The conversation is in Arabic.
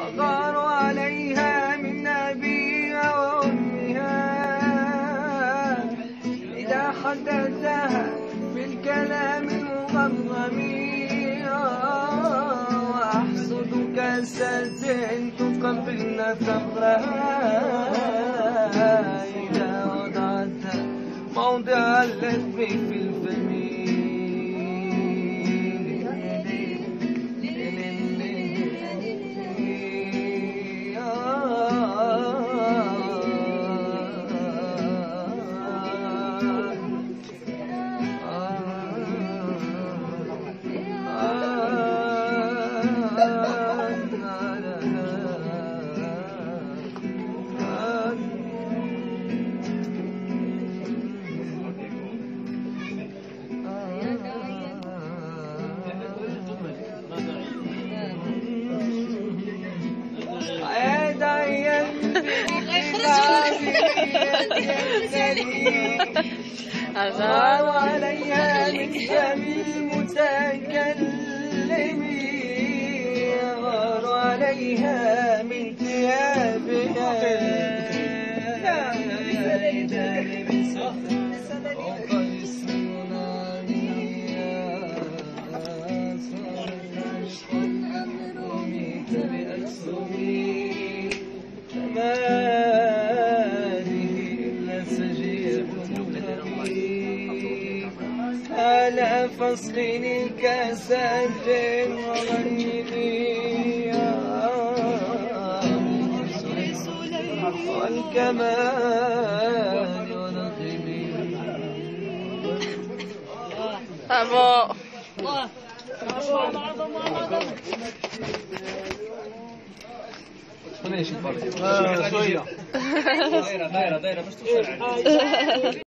غار عليها من أبيها وأمها إذا حدثها بالكلام المغمغم وأحصدك كاسات تقبلن ثغرها إذا وضعتها موضع اللذ في الفم غار عليها من فم المتكلم غار عليها من ثيابها فوق اسمنا رميت بأسهمي فما ألا فاسقني كاسات وغنني والكمال ونقمي شوية دايرة بس توصل